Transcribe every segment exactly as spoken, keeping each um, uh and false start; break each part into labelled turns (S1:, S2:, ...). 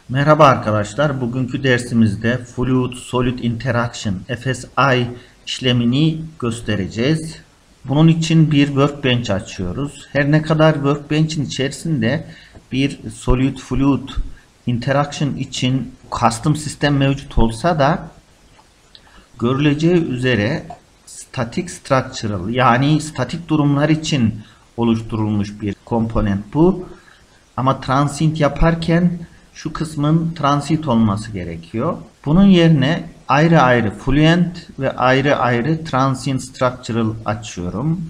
S1: Merhaba arkadaşlar. Bugünkü dersimizde Fluid Solid Interaction F S I işlemini göstereceğiz. Bunun için bir workbench açıyoruz. Her ne kadar workbench'in içerisinde bir Solid Fluid Interaction için custom sistem mevcut olsa da görüleceği üzere static structural yani statik durumlar için oluşturulmuş bir komponent bu. Ama transient yaparken şu kısmın transit olması gerekiyor. Bunun yerine ayrı ayrı fluent ve ayrı ayrı transient structural açıyorum.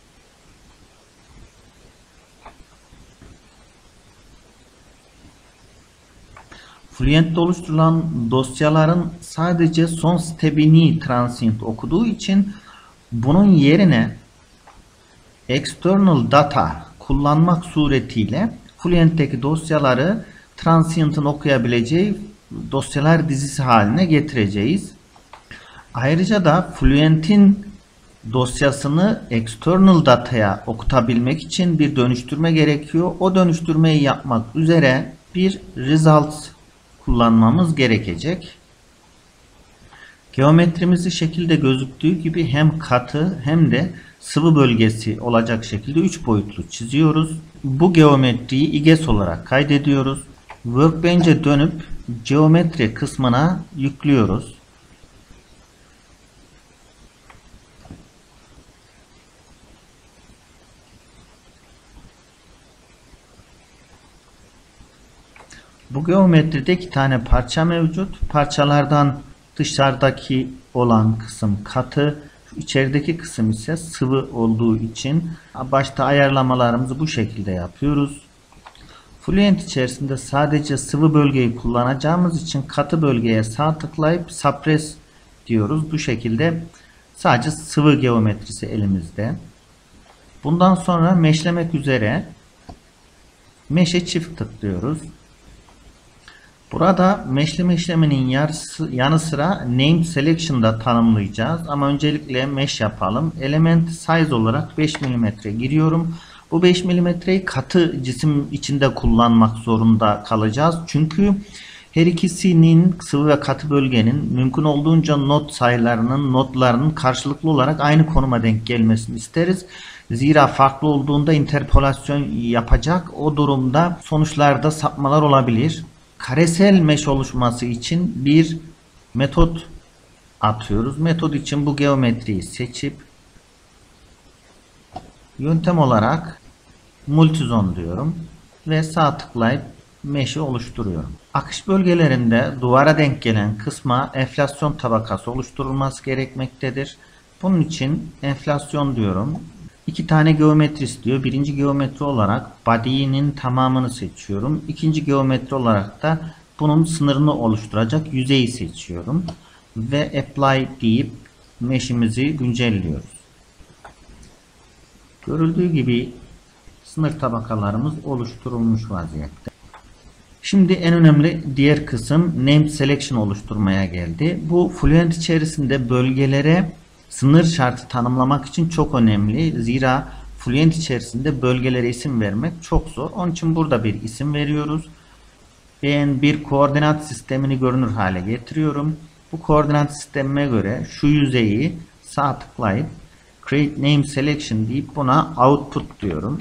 S1: Fluent'te oluşturulan dosyaların sadece son step'ini transient okuduğu için bunun yerine external data kullanmak suretiyle Fluent'teki dosyaları transient'ın okuyabileceği dosyalar dizisi haline getireceğiz. Ayrıca da Fluent'in dosyasını external data'ya okutabilmek için bir dönüştürme gerekiyor. O dönüştürmeyi yapmak üzere bir result kullanmamız gerekecek. Geometrimizi şekilde gözüktüğü gibi hem katı hem de sıvı bölgesi olacak şekilde üç boyutlu çiziyoruz. Bu geometriyi I G E S olarak kaydediyoruz. Workbench'e dönüp geometri kısmına yüklüyoruz. Bu geometride iki tane parça mevcut. Parçalardan dışarıdaki olan kısım katı, içerideki kısım ise sıvı olduğu için başta ayarlamalarımızı bu şekilde yapıyoruz. Fluent içerisinde sadece sıvı bölgeyi kullanacağımız için katı bölgeye sağ tıklayıp suppress diyoruz. Bu şekilde sadece sıvı geometrisi elimizde. Bundan sonra meshlemek üzere mesh'e çift tıklıyoruz. Burada meshleme işleminin yarısı, yanı sıra name selection'da tanımlayacağız. Ama öncelikle mesh yapalım. Element size olarak beş milimetre giriyorum. Bu beş milimetreyi katı cisim içinde kullanmak zorunda kalacağız. Çünkü her ikisinin sıvı ve katı bölgenin mümkün olduğunca not sayılarının, notlarının karşılıklı olarak aynı konuma denk gelmesini isteriz. Zira farklı olduğunda interpolasyon yapacak. O durumda sonuçlarda sapmalar olabilir. Karesel mesh oluşması için bir metot atıyoruz. Metot için bu geometriyi seçip yöntem olarak multizone diyorum ve sağ tıklayıp mesh'i oluşturuyorum. Akış bölgelerinde duvara denk gelen kısma enflasyon tabakası oluşturulması gerekmektedir. Bunun için enflasyon diyorum. İki tane geometri istiyor. Birinci geometri olarak body'nin tamamını seçiyorum. İkinci geometri olarak da bunun sınırını oluşturacak yüzeyi seçiyorum. Ve apply deyip mesh'imizi güncelliyoruz. Görüldüğü gibi sınır tabakalarımız oluşturulmuş vaziyette. Şimdi en önemli diğer kısım name selection oluşturmaya geldi. Bu Fluent içerisinde bölgelere sınır şartı tanımlamak için çok önemli. Zira Fluent içerisinde bölgelere isim vermek çok zor. Onun için burada bir isim veriyoruz. Ben bir koordinat sistemini görünür hale getiriyorum. Bu koordinat sistemime göre şu yüzeyi sağ tıklayıp Create Name Selection deyip buna Output diyorum.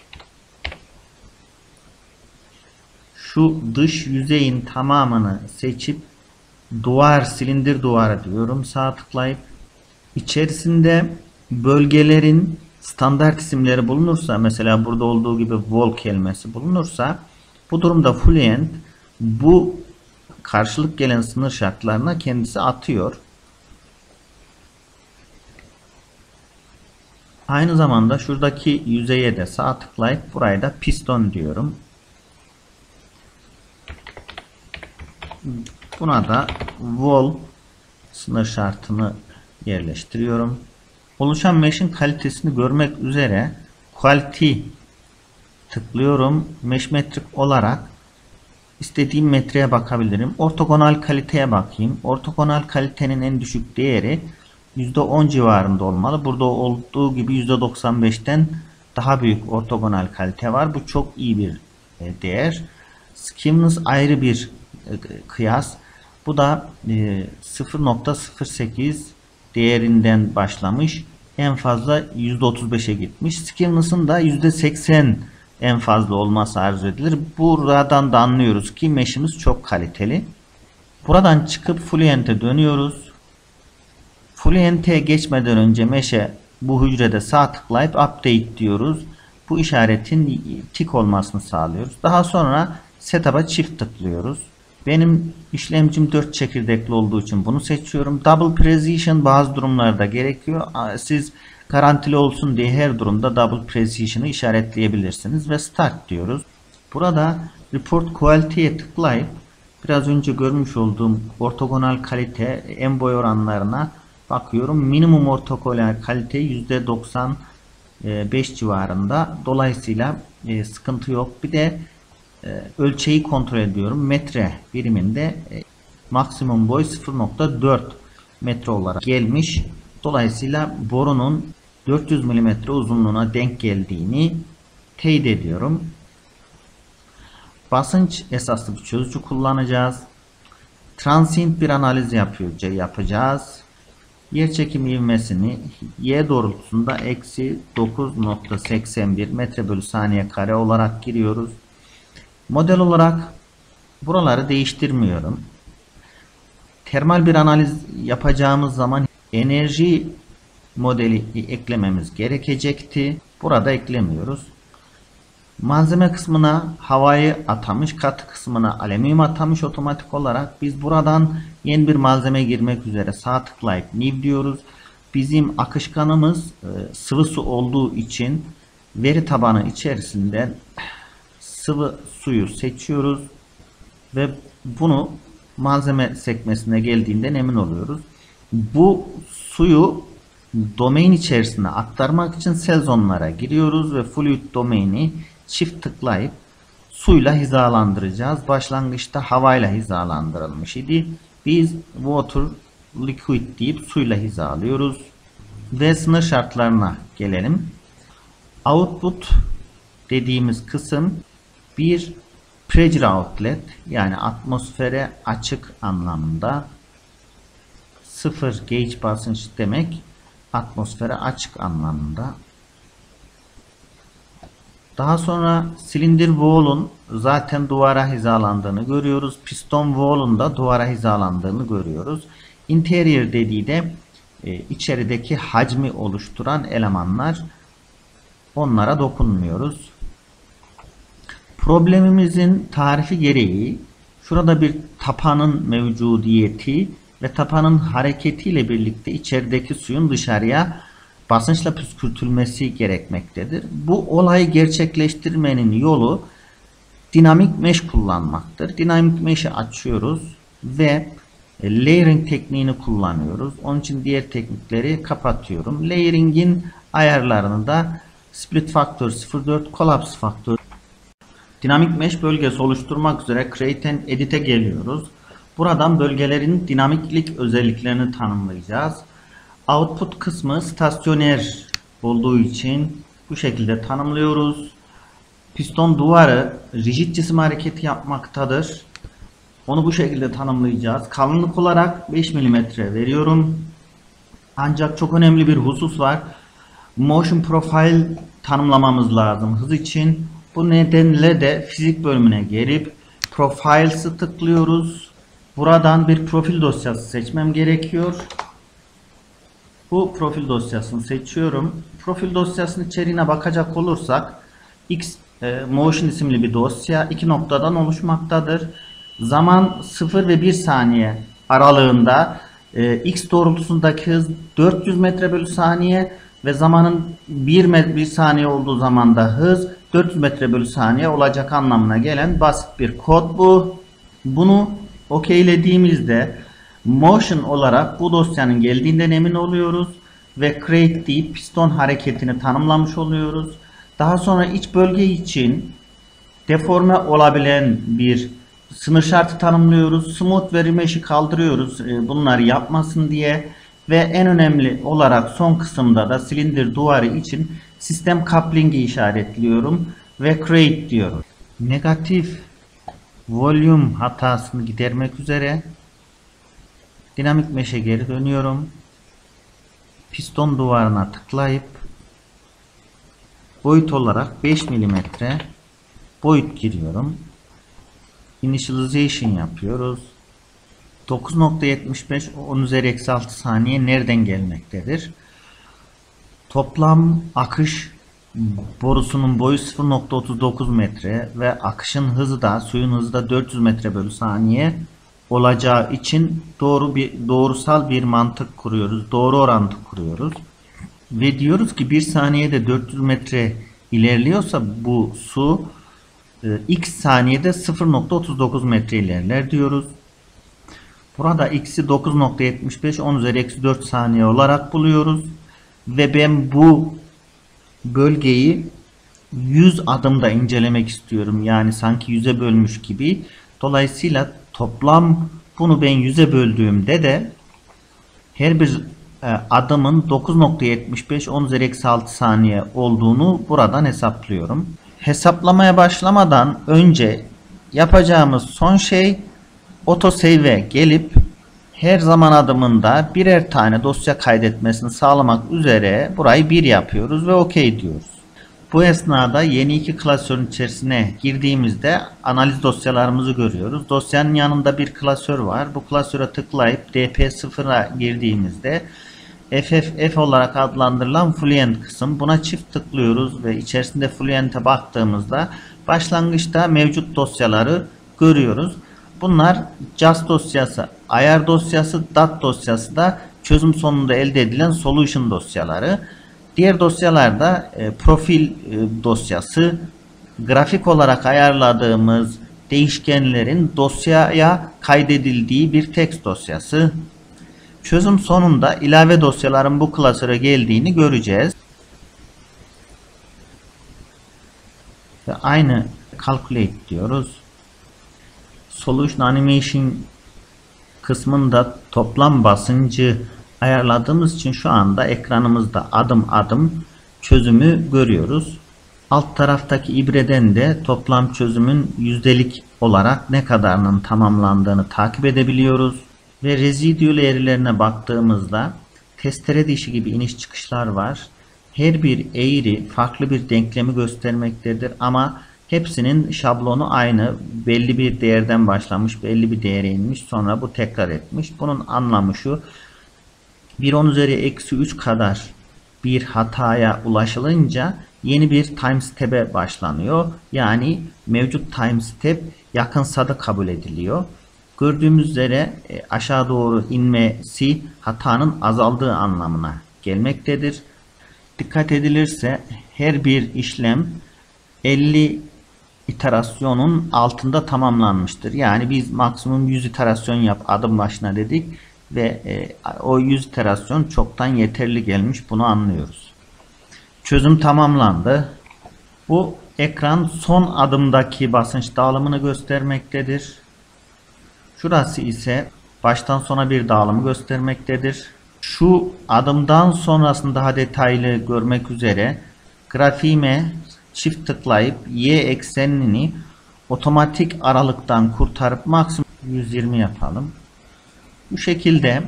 S1: Şu dış yüzeyin tamamını seçip duvar, silindir duvarı diyorum. Sağ tıklayıp içerisinde bölgelerin standart isimleri bulunursa, mesela burada olduğu gibi wall kelimesi bulunursa, bu durumda Fluent bu karşılık gelen sınır şartlarına kendisi atıyor. Aynı zamanda şuradaki yüzeye de sağ tıklayıp buraya da piston diyorum. Buna da wall sınır şartını yerleştiriyorum. Oluşan mesh'in kalitesini görmek üzere quality tıklıyorum. Mesh metrik olarak istediğim metreye bakabilirim. Ortogonal kaliteye bakayım. Ortogonal kalitenin en düşük değeri yüzde on civarında olmalı. Burada olduğu gibi yüzde doksan beşten daha büyük ortogonal kalite var. Bu çok iyi bir değer. Skewness ayrı bir kıyas. Bu da e, sıfır nokta sıfır sekiz değerinden başlamış. En fazla yüzde otuz beşe gitmiş. Skewness'ın da yüzde seksen en fazla olması arzu edilir. Buradan da anlıyoruz ki mesh'imiz çok kaliteli. Buradan çıkıp Fluent'e dönüyoruz. Fluent'e geçmeden önce mesh'e bu hücrede sağ tıklayıp update diyoruz. Bu işaretin tik olmasını sağlıyoruz. Daha sonra setup'a çift tıklıyoruz. Benim işlemcim dört çekirdekli olduğu için bunu seçiyorum. Double precision bazı durumlarda gerekiyor. Siz garantili olsun diye her durumda double precision'ı işaretleyebilirsiniz ve start diyoruz. Burada report quality'ye tıklayıp biraz önce görmüş olduğum ortogonal kalite en boy oranlarına bakıyorum. Minimum ortogonal kalite yüzde doksan beş civarında. Dolayısıyla e, sıkıntı yok. Bir de e, ölçeği kontrol ediyorum. Metre biriminde e, maksimum boy sıfır nokta dört metre olarak gelmiş. Dolayısıyla borunun dört yüz milimetre uzunluğuna denk geldiğini teyit ediyorum. Basınç esaslı bir çözücü kullanacağız. Transient bir analiz yapıyor, yapacağız. Yerçekim ivmesini y doğrultusunda eksi dokuz nokta seksen bir metre bölü saniye kare olarak giriyoruz. Model olarak buraları değiştirmiyorum. Termal bir analiz yapacağımız zaman enerji modeli eklememiz gerekecekti. Burada eklemiyoruz. Malzeme kısmına havayı atamış, katı kısmına alüminyum atamış otomatik olarak. Biz buradan yeni bir malzeme girmek üzere sağ tıklayıp new diyoruz. Bizim akışkanımız e, sıvı su olduğu için veri tabanı içerisinden sıvı suyu seçiyoruz ve bunu malzeme sekmesine geldiğinden emin oluyoruz. Bu suyu domain içerisine aktarmak için sezonlara giriyoruz ve fluid domaini çift tıklayıp suyla hizalandıracağız. Başlangıçta havayla hizalandırılmış idi. Biz water liquid deyip suyla hizalıyoruz. Ve sınır şartlarına gelelim. Output dediğimiz kısım bir pressure outlet, yani atmosfere açık anlamında. Sıfır gauge basınç demek atmosfere açık anlamında. Daha sonra silindir wall'un zaten duvara hizalandığını görüyoruz. Piston wall'un da duvara hizalandığını görüyoruz. Interior dediği de e, içerideki hacmi oluşturan elemanlar. Onlara dokunmuyoruz. Problemimizin tarifi gereği şurada bir tapanın mevcudiyeti ve tapanın hareketiyle birlikte içerideki suyun dışarıya basınçla püskürtülmesi gerekmektedir. Bu olayı gerçekleştirmenin yolu dinamik mesh kullanmaktır. Dinamik mesh'i açıyoruz ve layering tekniğini kullanıyoruz. Onun için diğer teknikleri kapatıyorum. Layering'in ayarlarını da split factor sıfır nokta dört, collapse factor. Dinamik mesh bölgesi oluşturmak üzere create and edit'e geliyoruz. Buradan bölgelerin dinamiklik özelliklerini tanımlayacağız. Output kısmı stasyoner olduğu için bu şekilde tanımlıyoruz. Piston duvarı rigid cisim hareketi yapmaktadır. Onu bu şekilde tanımlayacağız. Kalınlık olarak beş milimetre veriyorum. Ancak çok önemli bir husus var. Motion profile tanımlamamız lazım hız için. Bu nedenle de fizik bölümüne gelip profiles'ı tıklıyoruz. Buradan bir profil dosyası seçmem gerekiyor. Bu profil dosyasını seçiyorum. Profil dosyasının içeriğine bakacak olursak X e, Motion isimli bir dosya iki noktadan oluşmaktadır. Zaman sıfır ve bir saniye aralığında e, X doğrultusundaki hız dört yüz metre bölü saniye ve zamanın bir saniye olduğu zaman da hız dört yüz metre bölü saniye olacak anlamına gelen basit bir kod bu. Bunu okeylediğimizde motion olarak bu dosyanın geldiğinden emin oluyoruz ve create deyip piston hareketini tanımlamış oluyoruz. Daha sonra iç bölge için deforme olabilen bir sınır şartı tanımlıyoruz. Smooth ve remesh'i kaldırıyoruz bunları yapmasın diye ve en önemli olarak son kısımda da silindir duvarı için sistem coupling'i işaretliyorum ve create diyorum. Negatif volume hatasını gidermek üzere dinamik mesh'e geri dönüyorum. Piston duvarına tıklayıp boyut olarak beş milimetre boyut giriyorum. Initialization yapıyoruz. dokuz nokta yetmiş beş on üzeri eksi altı saniye nereden gelmektedir? Toplam akış borusunun boyu sıfır nokta otuz dokuz metre ve akışın hızı da suyun hızı da dört yüz metre bölü saniye olacağı için doğru bir doğrusal bir mantık kuruyoruz. Doğru orantı kuruyoruz. Ve diyoruz ki bir saniyede dört yüz metre ilerliyorsa bu su x saniyede sıfır nokta otuz dokuz metre ilerler diyoruz. Burada x'i dokuz nokta yetmiş beş on üzeri eksi dört saniye olarak buluyoruz. Ve ben bu bölgeyi yüz adımda incelemek istiyorum. Yani sanki yüze bölmüş gibi. Dolayısıyla toplam bunu ben yüze böldüğümde de her bir adımın dokuz nokta yetmiş beş on üzeri eksi altı saniye olduğunu buradan hesaplıyorum. Hesaplamaya başlamadan önce yapacağımız son şey autosave'e gelip her zaman adımında birer tane dosya kaydetmesini sağlamak üzere burayı bir yapıyoruz ve OK diyoruz. Bu esnada yeni iki klasörün içerisine girdiğimizde analiz dosyalarımızı görüyoruz. Dosyanın yanında bir klasör var. Bu klasöre tıklayıp D P sıfıra girdiğimizde F F F olarak adlandırılan Fluent kısım. Buna çift tıklıyoruz ve içerisinde Fluent'e baktığımızda başlangıçta mevcut dosyaları görüyoruz. Bunlar just dosyası, ayar dosyası, dat dosyası da çözüm sonunda elde edilen solution dosyaları. Diğer dosyalarda e, profil e, dosyası, grafik olarak ayarladığımız değişkenlerin dosyaya kaydedildiği bir text dosyası. Çözüm sonunda ilave dosyaların bu klasöre geldiğini göreceğiz. Ve aynı calculate diyoruz. Solution Animation kısmında toplam basıncı ayarladığımız için şu anda ekranımızda adım adım çözümü görüyoruz. Alt taraftaki ibreden de toplam çözümün yüzdelik olarak ne kadarının tamamlandığını takip edebiliyoruz. Ve residual eğrilerine baktığımızda testere dişi gibi iniş çıkışlar var. Her bir eğri farklı bir denklemi göstermektedir ama hepsinin şablonu aynı. Belli bir değerden başlamış, belli bir değere inmiş, sonra bu tekrar etmiş. Bunun anlamı şu: bir on üzeri eksi üç kadar bir hataya ulaşılınca yeni bir time step'e başlanıyor. Yani mevcut time step yakınsadı kabul ediliyor. Gördüğümüz üzere aşağı doğru inmesi hatanın azaldığı anlamına gelmektedir. Dikkat edilirse her bir işlem elli iterasyonun altında tamamlanmıştır. Yani biz maksimum yüz iterasyon yap adım başına dedik ve e, o yüz iterasyon çoktan yeterli gelmiş, bunu anlıyoruz. Çözüm tamamlandı. Bu ekran son adımdaki basınç dağılımını göstermektedir. Şurası ise baştan sona bir dağılımı göstermektedir. Şu adımdan sonrasını daha detaylı görmek üzere grafiğime çift tıklayıp y eksenini otomatik aralıktan kurtarıp maksimum yüz yirmi yapalım. Bu şekilde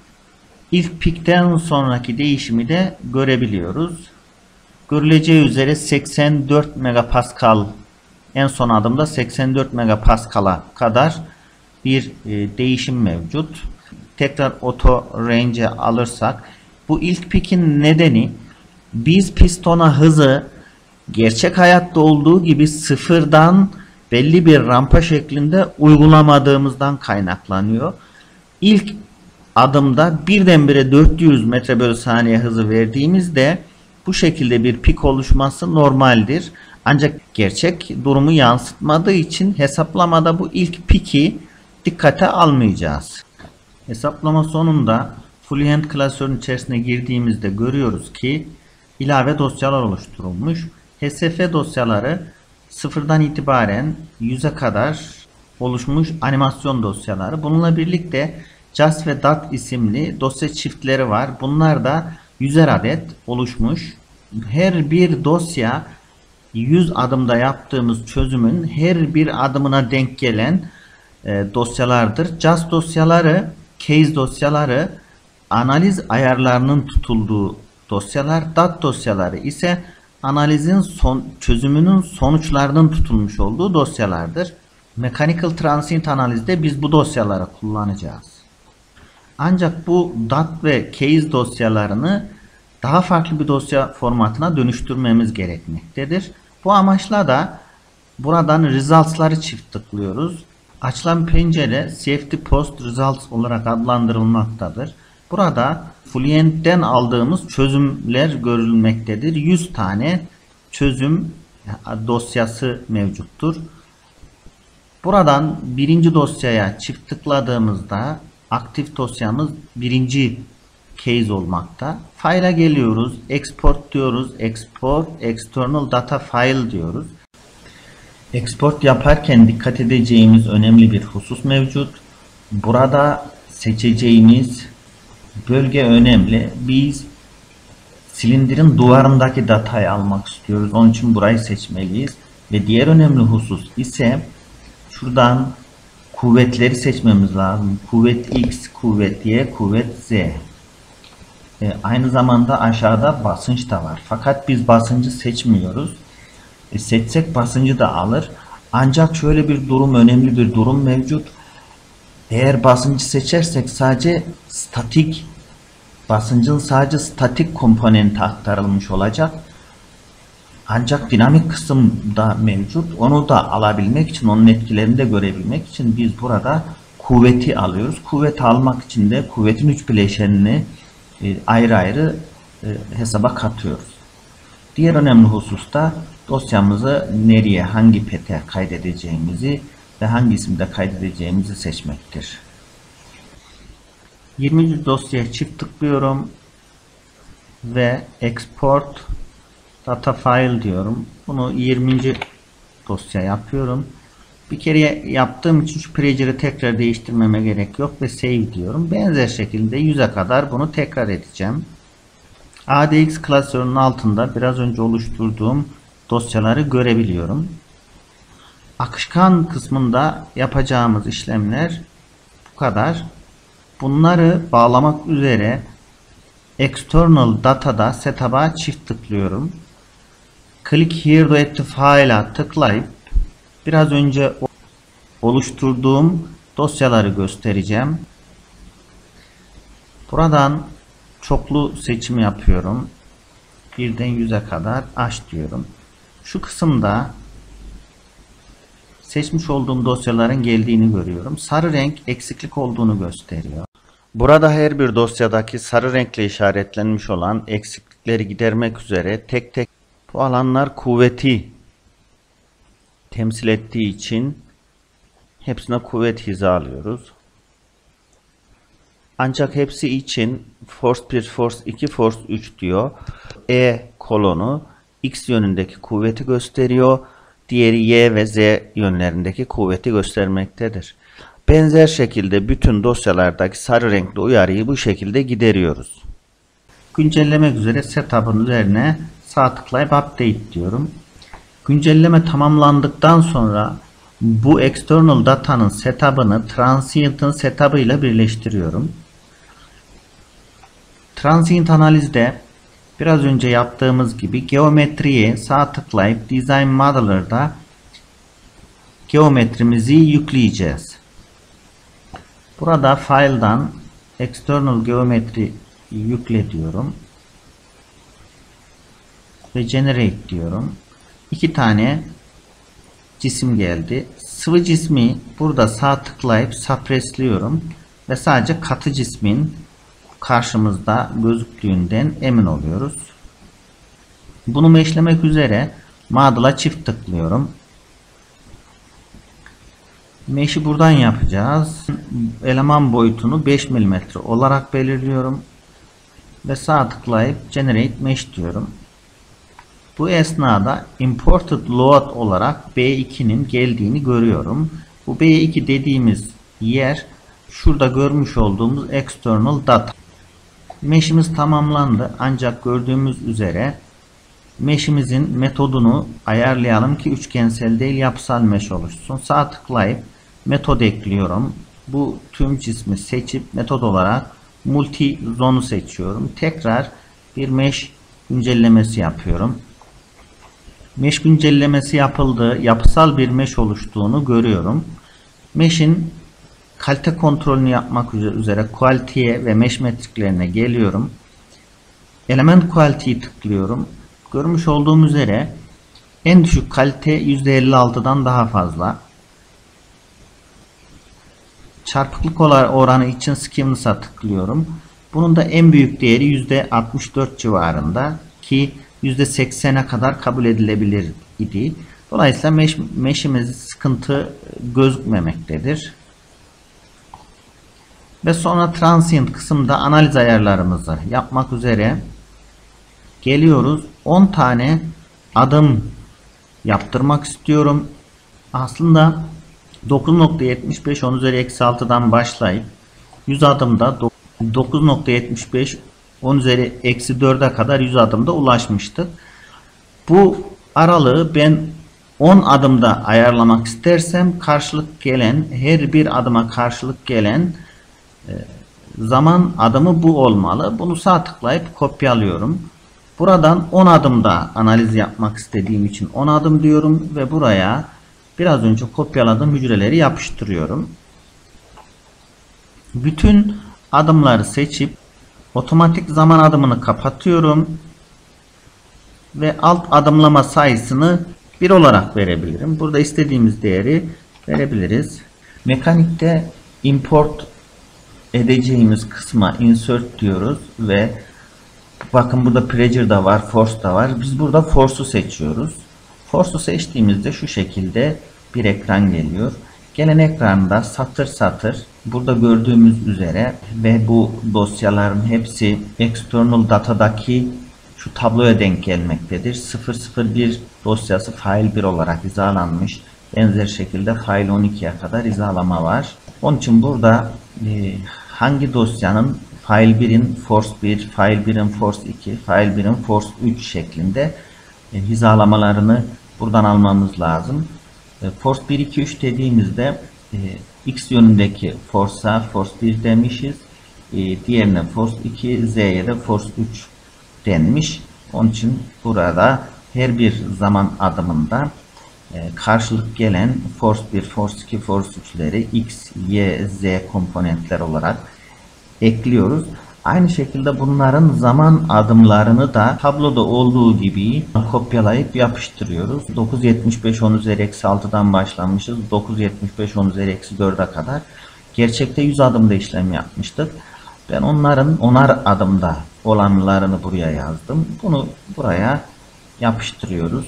S1: ilk pikten sonraki değişimi de görebiliyoruz. Görüleceği üzere seksen dört megapascal, en son adımda seksen dört megapascal'a kadar bir e, değişim mevcut. Tekrar auto range'e alırsak bu ilk pikin nedeni biz pistona hızı gerçek hayatta olduğu gibi sıfırdan belli bir rampa şeklinde uygulamadığımızdan kaynaklanıyor. İlk adımda birdenbire dört yüz metre bölü saniye hızı verdiğimizde bu şekilde bir pik oluşması normaldir. Ancak gerçek durumu yansıtmadığı için hesaplamada bu ilk piki dikkate almayacağız. Hesaplama sonunda Fluent klasörün içerisine girdiğimizde görüyoruz ki ilave dosyalar oluşturulmuş. H S F dosyaları sıfırdan itibaren yüze kadar oluşmuş animasyon dosyaları. Bununla birlikte Just ve Dat isimli dosya çiftleri var. Bunlar da yüzer adet oluşmuş. Her bir dosya yüz adımda yaptığımız çözümün her bir adımına denk gelen e, dosyalardır. Just dosyaları, case dosyaları analiz ayarlarının tutulduğu dosyalar, dat dosyaları ise analizin son, çözümünün sonuçlarının tutulmuş olduğu dosyalardır. Mechanical Transient analizde biz bu dosyaları kullanacağız. Ancak bu dat ve case dosyalarını daha farklı bir dosya formatına dönüştürmemiz gerekmektedir. Bu amaçla da buradan results'ları çift tıklıyoruz. Açılan pencere C F D Post Results olarak adlandırılmaktadır. Burada Fluent'ten aldığımız çözümler görülmektedir. yüz tane çözüm dosyası mevcuttur. Buradan birinci dosyaya çift tıkladığımızda aktif dosyamız birinci case olmakta. File'a geliyoruz. Export diyoruz. Export External Data File diyoruz. Export yaparken dikkat edeceğimiz önemli bir husus mevcut. Burada seçeceğimiz bölge önemli. Biz silindirin duvarındaki datayı almak istiyoruz. Onun için burayı seçmeliyiz. Ve diğer önemli husus ise şuradan kuvvetleri seçmemiz lazım. Kuvvet X, kuvvet Y, kuvvet Z. E, aynı zamanda aşağıda basınç da var. Fakat biz basıncı seçmiyoruz. E, seçsek basıncı da alır. Ancak şöyle bir durum, önemli bir durum mevcut. Eğer basıncı seçersek sadece statik, basıncın sadece statik komponenti aktarılmış olacak. Ancak dinamik kısım da mevcut. Onu da alabilmek için, onun etkilerini de görebilmek için biz burada kuvveti alıyoruz. Kuvveti almak için de kuvvetin üç bileşenini e, ayrı ayrı e, hesaba katıyoruz. Diğer önemli husus da dosyamızı nereye, hangi pete kaydedeceğimizi ve hangi isimde kaydedeceğimizi seçmektir. yirminci dosyaya çift tıklıyorum ve Export Data File diyorum. Bunu yirminci dosya yapıyorum. Bir kere yaptığım için şu pager'ı tekrar değiştirmeme gerek yok ve Save diyorum. Benzer şekilde yüze kadar bunu tekrar edeceğim. A D X klasörünün altında biraz önce oluşturduğum dosyaları görebiliyorum. Akışkan kısmında yapacağımız işlemler bu kadar. Bunları bağlamak üzere External Data'da Setup'a çift tıklıyorum. Click here to add the file'a tıklayıp biraz önce oluşturduğum dosyaları göstereceğim. Buradan çoklu seçim yapıyorum. birden yüze kadar aç diyorum. Şu kısımda seçmiş olduğum dosyaların geldiğini görüyorum. Sarı renk eksiklik olduğunu gösteriyor. Burada her bir dosyadaki sarı renkle işaretlenmiş olan eksiklikleri gidermek üzere tek tek bu alanlar kuvveti temsil ettiği için hepsine kuvvet hizalıyoruz. Ancak hepsi için force bir, force iki, force üç diyor. E kolonu X yönündeki kuvveti gösteriyor. Diğeri Y ve Z yönlerindeki kuvveti göstermektedir. Benzer şekilde bütün dosyalardaki sarı renkli uyarıyı bu şekilde gideriyoruz. Güncellemek üzere setup'ın üzerine sağ tıklayıp update diyorum. Güncelleme tamamlandıktan sonra bu external data'nın setup'ını transient'ın setup'ı ile birleştiriyorum. Transient analizde biraz önce yaptığımız gibi geometriye sağ tıklayıp Design Modeler'da geometrimizi yükleyeceğiz. Burada file'dan External Geometry yükle diyorum. Ve Generate diyorum. İki tane cisim geldi. Sıvı cismi burada sağ tıklayıp suppressliyorum. Ve sadece katı cismin karşımızda gözüktüğünden emin oluyoruz. Bunu meşlemek üzere Model'a çift tıklıyorum. Mesh'i buradan yapacağız. Eleman boyutunu beş milimetre olarak belirliyorum. Ve sağ tıklayıp Generate Mesh diyorum. Bu esnada Imported Load olarak B iki'nin geldiğini görüyorum. Bu B iki dediğimiz yer şurada görmüş olduğumuz External Data. Mesh'imiz tamamlandı. Ancak gördüğümüz üzere mesh'imizin metodunu ayarlayalım ki üçgensel değil yapısal mesh oluşsun. Sağ tıklayıp metod ekliyorum. Bu tüm cismi seçip metod olarak multi zone'u seçiyorum. Tekrar bir mesh güncellemesi yapıyorum. Mesh güncellemesi yapıldı. Yapısal bir mesh oluştuğunu görüyorum. Mesh'in kalite kontrolünü yapmak üzere quality'ye ve mesh metriklerine geliyorum. Element quality'yi tıklıyorum. Görmüş olduğum üzere en düşük kalite yüzde elli altıdan daha fazla. Çarpıklık oranı için skewness'a tıklıyorum. Bunun da en büyük değeri yüzde altmış dört civarında ki yüzde seksene kadar kabul edilebilir idi. Dolayısıyla mesh, mesh'imiz sıkıntı gözükmemektedir. Ve sonra transient kısımda analiz ayarlarımızı yapmak üzere geliyoruz. on tane adım yaptırmak istiyorum. Aslında dokuz nokta yetmiş beş on üzeri eksi altıdan başlayıp yüz adımda dokuz nokta yetmiş beş on üzeri eksi dörde kadar yüz adımda ulaşmıştık. Bu aralığı ben on adımda ayarlamak istersem karşılık gelen her bir adıma karşılık gelen zaman adımı bu olmalı. Bunu sağ tıklayıp kopyalıyorum. Buradan on adımda analiz yapmak istediğim için on adım diyorum ve buraya biraz önce kopyaladığım hücreleri yapıştırıyorum. Bütün adımları seçip otomatik zaman adımını kapatıyorum ve alt adımlama sayısını bir olarak verebilirim. Burada istediğimiz değeri verebiliriz. Mekanikte import edeceğimiz kısma insert diyoruz ve bakın burada pressure da var, force da var. Biz burada force'u seçiyoruz. Force'u seçtiğimizde şu şekilde bir ekran geliyor. Gelen ekranda satır satır burada gördüğümüz üzere ve bu dosyaların hepsi external data'daki şu tabloya denk gelmektedir. sıfır sıfır bir dosyası file bir olarak hizalanmış. Benzer şekilde file on ikiye kadar hizalama var. Onun için burada e, hangi dosyanın file birin force bir, file birin force iki, file birin force üç şeklinde e, hizalamalarını buradan almamız lazım. E, force bir, iki, üç dediğimizde e, x yönündeki force'a force bir demişiz. E, diğerine force iki, z'ye de force üç denmiş. Onun için burada her bir zaman adımında e, karşılık gelen force bir, force iki, force üçleri x, y, z komponentler olarak ekliyoruz. Aynı şekilde bunların zaman adımlarını da tabloda olduğu gibi kopyalayıp yapıştırıyoruz. dokuz yetmiş beş on üzeri eksi altıdan başlamışız. dokuz yetmiş beş on üzeri eksi dörde kadar. Gerçekte yüz adımda işlem yapmıştık. Ben onların onar adımda olanlarını buraya yazdım. Bunu buraya yapıştırıyoruz.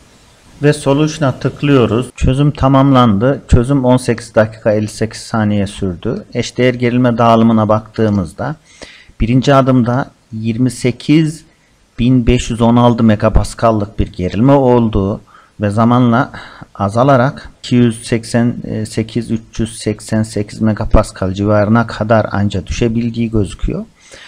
S1: Ve Solution'a tıklıyoruz. Çözüm tamamlandı. Çözüm on sekiz dakika elli sekiz saniye sürdü. Eşdeğer gerilme dağılımına baktığımızda birinci adımda yirmi sekiz bin beş yüz on altı megapaskallık bir gerilme olduğu ve zamanla azalarak iki yüz seksen sekiz üç yüz seksen sekiz megapaskal civarına kadar anca düşebildiği gözüküyor.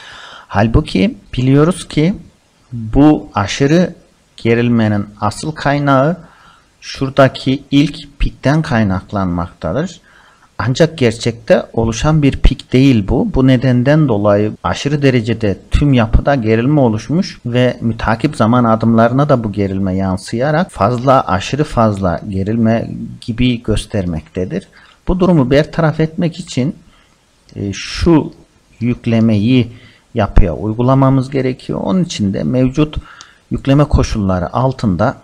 S1: Halbuki biliyoruz ki bu aşırı gerilmenin asıl kaynağı şuradaki ilk pikten kaynaklanmaktadır. Ancak gerçekte oluşan bir pik değil bu. Bu nedenden dolayı aşırı derecede tüm yapıda gerilme oluşmuş ve mütakip zaman adımlarına da bu gerilme yansıyarak fazla aşırı fazla gerilme gibi göstermektedir. Bu durumu bertaraf etmek için e, şu yüklemeyi yapıya uygulamamız gerekiyor. Onun için de mevcut yükleme koşulları altında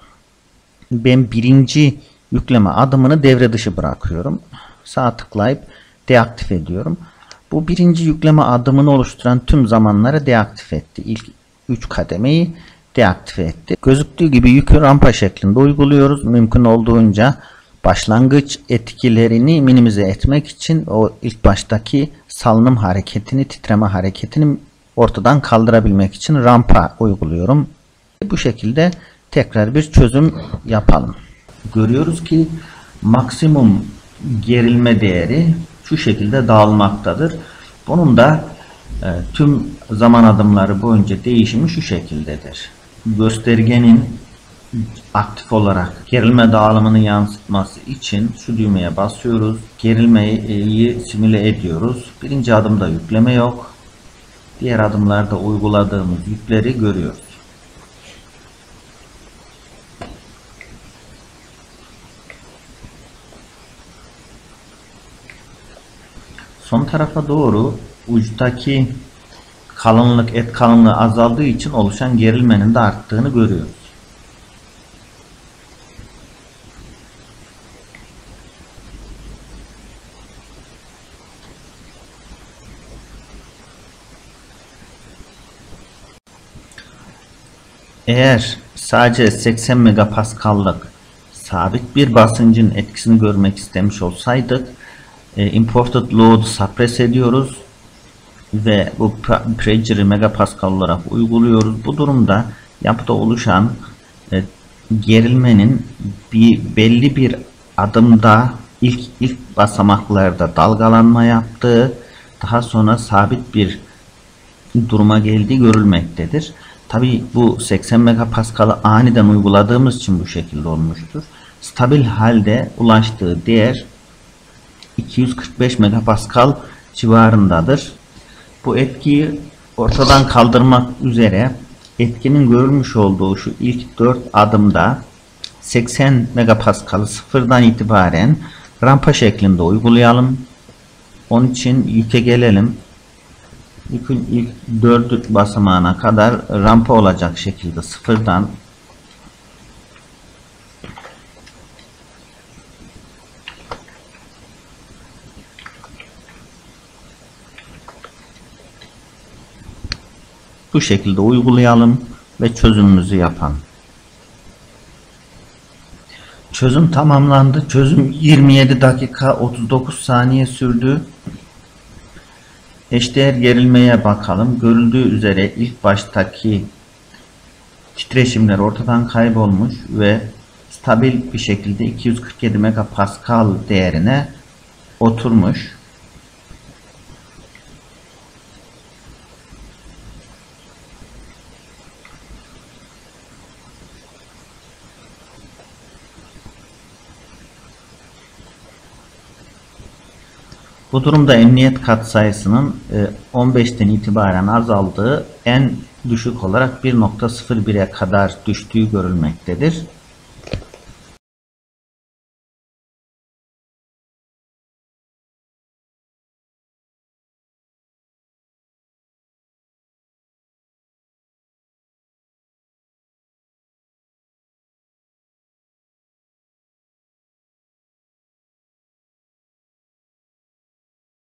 S1: ben birinci yükleme adımını devre dışı bırakıyorum. Sağ tıklayıp deaktif ediyorum. Bu birinci yükleme adımını oluşturan tüm zamanları deaktif etti. İlk üç kademeyi deaktif etti. Gözüktüğü gibi yükü rampa şeklinde uyguluyoruz. Mümkün olduğunca başlangıç etkilerini minimize etmek için o ilk baştaki salınım hareketini, titreme hareketini ortadan kaldırabilmek için rampa uyguluyorum. Bu şekilde tekrar bir çözüm yapalım. Görüyoruz ki maksimum gerilme değeri şu şekilde dağılmaktadır. Bunun da e, tüm zaman adımları boyunca değişimi şu şekildedir. göstergenin aktif olarak gerilme dağılımını yansıtması için şu düğmeye basıyoruz. Gerilmeyi simüle ediyoruz. Birinci adımda yükleme yok. Diğer adımlarda uyguladığımız yükleri görüyoruz. Son tarafa doğru uçtaki kalınlık, et kalınlığı azaldığı için oluşan gerilmenin de arttığını görüyoruz. Eğer sadece seksen megapaskallık sabit bir basıncın etkisini görmek istemiş olsaydık, imported load suppress ediyoruz ve bu pressure'ı megapascal olarak uyguluyoruz. Bu durumda yapıda oluşan e, gerilmenin bir belli bir adımda ilk ilk basamaklarda dalgalanma yaptığı, daha sonra sabit bir duruma geldiği görülmektedir. Tabi bu seksen megapaskal'ı aniden uyguladığımız için bu şekilde olmuştur. Stabil halde ulaştığı değer iki yüz kırk beş megapascal civarındadır. Bu etkiyi ortadan kaldırmak üzere etkinin görülmüş olduğu şu ilk dört adımda seksen megapaskal'ı sıfırdan itibaren rampa şeklinde uygulayalım. Onun için yüke gelelim. Yükün ilk dört basamağına kadar rampa olacak şekilde sıfırdan bu şekilde uygulayalım ve çözümümüzü yapalım. Çözüm tamamlandı. Çözüm yirmi yedi dakika otuz dokuz saniye sürdü. Eşdeğer gerilmeye bakalım. Görüldüğü üzere ilk baştaki titreşimler ortadan kaybolmuş ve stabil bir şekilde iki yüz kırk yedi megapascal değerine oturmuş. Bu durumda emniyet katsayısının on beşten itibaren azaldığı, en düşük olarak bir nokta sıfır bire kadar düştüğü görülmektedir.